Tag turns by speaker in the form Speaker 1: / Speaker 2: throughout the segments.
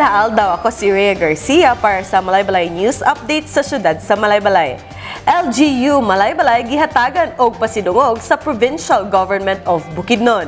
Speaker 1: Alaal daw ako si Rhea Garcia para sa Malaybalay News Update sa syudad sa Malaybalay. LGU Malaybalay gihatagan og pasidungog sa Provincial Government of Bukidnon.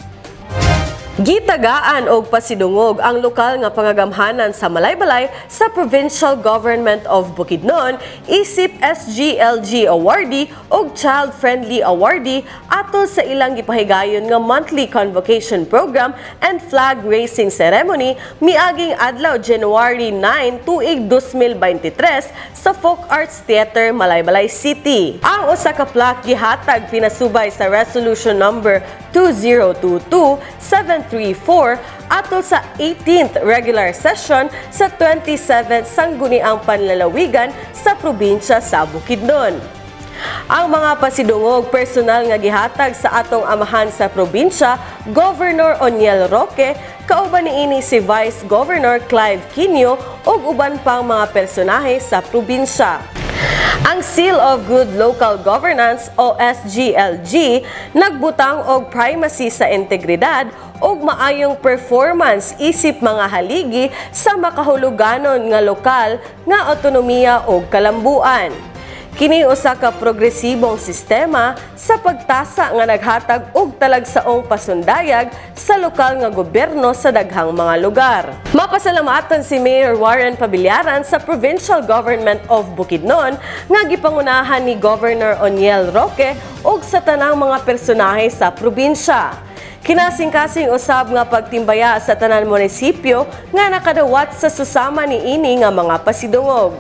Speaker 1: Gitagaan og pasidungog ang lokal nga pangagamhanan sa Malaybalay sa Provincial Government of Bukidnon isip SGLG awardee og Child Friendly awardee atol sa ilang gipahigayon nga monthly convocation program and flag raising ceremony miaging adlaw January 9 tuig 2023 sa Folk Arts Theater, Malaybalay City. Ang usa ka plaque gihatag pinasubay sa Resolution number 2022-734 atol sa 18th regular session sa 27th sangguniang panlalawigan sa probinsya sa Bukidnon. Ang mga pasidungog personal nga gihatag sa atong amahan sa probinsya, Governor Oniel Roque, kauban niini si Vice Governor Clive Quino ug uban pang mga personahe sa probinsya. Ang Seal of Good Local Governance o SGLG nagbutang og primacy sa integridad ug maayong performance isip mga haligi sa makahuluganon nga lokal nga autonomiya ug kalambuan. Kini usa ka progresibong sistema sa pagtasa nga naghatag og talagsaong pasundayag sa lokal nga gobyerno sa daghang mga lugar. Mapasalamatan si Mayor Warren Pabillaran sa Provincial Government of Bukidnon nga gipangunahan ni Governor Oniel Roque ug sa tanang mga personahe sa probinsya. Kinasing-kasing usab nga pagtimbaya sa tanan munisipyo nga nakadawat sa susama niini nga mga pasidungog.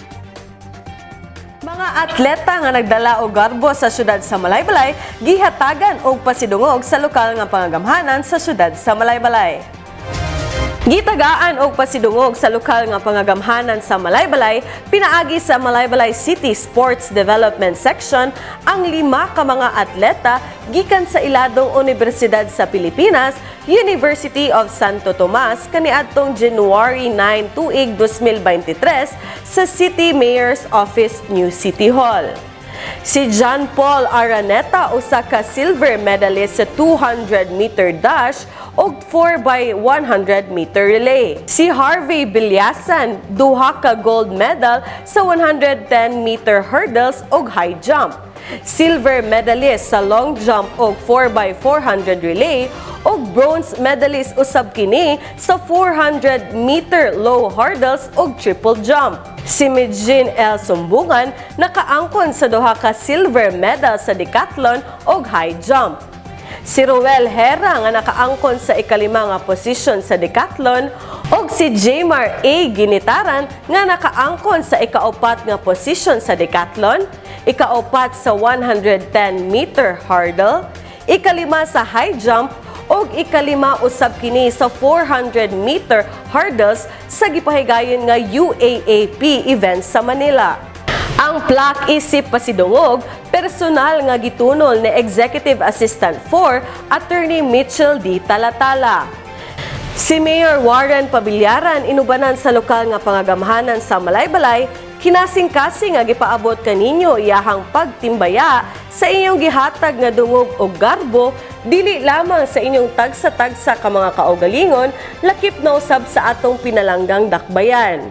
Speaker 1: Mga atleta nga nagdala og garbo sa syudad sa Malaybalay gihatagan og pasidungog sa lokal nga pangagamhanan sa syudad sa Malaybalay. Gitagaan og pasidungog sa lokal nga pangagamhanan sa Malaybalay pinaagi sa Malaybalay City Sports Development Section ang 5 ka mga atleta gikan sa iladong Universidad sa Pilipinas, University of Santo Tomas kaniadtong January 9 tuig 2023 sa City Mayor's Office, New City Hall. Si John Paul Araneta usa ka silver medalist sa 200-meter dash ug 4x100-meter relay. Si Harvey Bilyasan duha ka gold medal sa 110-meter hurdles ug high jump. Silver medalist sa long jump ug 4x400 relay ug bronze medalist usab kini sa 400-meter low hurdles ug triple jump. Si Medjin L. Sumbungan nakaangkon sa duha ka silver medal sa decathlon ug high jump. Si Roel Hera nga nakaangkon sa ikalima nga posisyon sa decathlon ug si Jaymar A. Ginitaran nga nakaangkon sa ikaupat nga posisyon sa decathlon, ikaupat sa 110-meter hurdle, ikalima sa high jump ug ikalima usab kini sa 400-meter hurdles sa gipahigayon nga UAAP event sa Manila. Ang plaque isip pasidungog personal nga gitunol ni Executive Assistant 4 Attorney Mitchell D. Talatala. Si Mayor Warren Pabillaran inubanan sa lokal nga pangagamhanan sa Malaybalay kinasing-kasing nga gipaabot kaninyo iyahang pagtimbaya sa inyong gihatag nga dungog og garbo dili lamang sa inyong tagsa-tagsa ka mga kaugalingon lakip na usab sa atong pinalanggang dakbayan.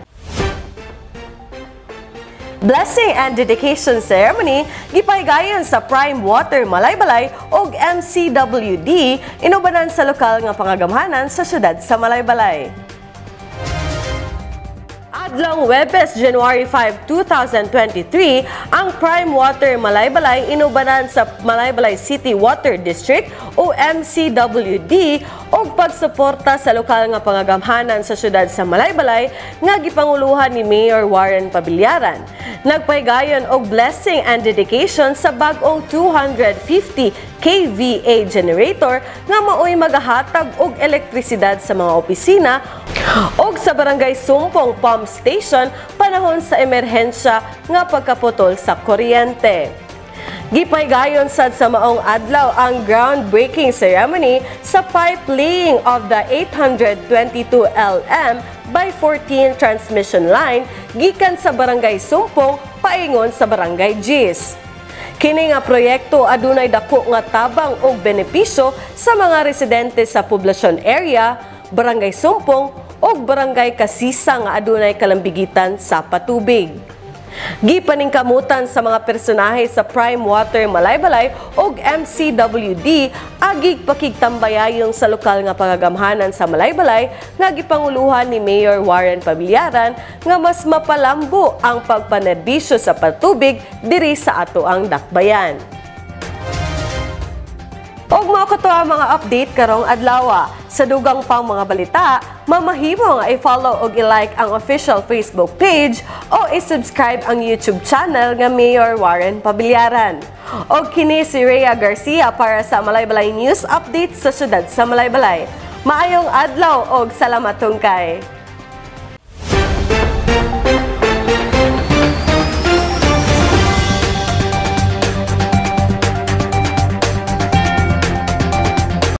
Speaker 1: Blessing and Dedication Ceremony gipahigayon sa Prime Water Malaybalay ug MCWD inubanan sa lokal nga pangagamhanan sa syudad sa Malaybalay. Adlong Webes, January 5, 2023, ang Prime Water Malaybalay inubanan sa Malaybalay City Water District o MCWD og pagsuporta sa lokal nga pangagamhanan sa syudad sa Malaybalay nga gipanguluhan ni Mayor Warren Pabillaran. Nagpahigayon og blessing and dedication sa bag-ong 250 kVA generator nga maoy magahatag og elektrisidad sa mga opisina og sa Barangay Sumpong Pump Station panahon sa emerhensya nga pagkaputol sa kuryente. Gipahigayon sad sa maong adlaw ang groundbreaking ceremony sa pipe laying of the 822 LM by 14 transmission line gikan sa Barangay Sumpong paingon sa Barangay Gis. Kini nga proyekto adunay dako nga tabang og benepisyo sa mga residente sa poblasyon area, Barangay Sumpong ug barangay Kasisa nga adunay kalambigitan sa patubig. Gipaningkamutan sa mga personahe sa Prime Water Malaybalay ug MCWD agig pakigtambayayong sa lokal nga pangagamhanan sa Malaybalay nga gipanguluhan ni Mayor Warren Pabillaran nga mas mapalambo ang pagpanerbisyo sa patubig diri sa ato ang dakbayan. Og mao kato ang mga update karong adlaw. Sa dugang pang mga balita, mamahimo nga i-follow og i-like ang official Facebook page o i-subscribe ang YouTube channel nga Mayor Warren Pabillaran. Og kini si Rhea Garcia para sa Malaybalay News Update sa syudad sa Malaybalay. Maayong adlaw og salamat tungkay.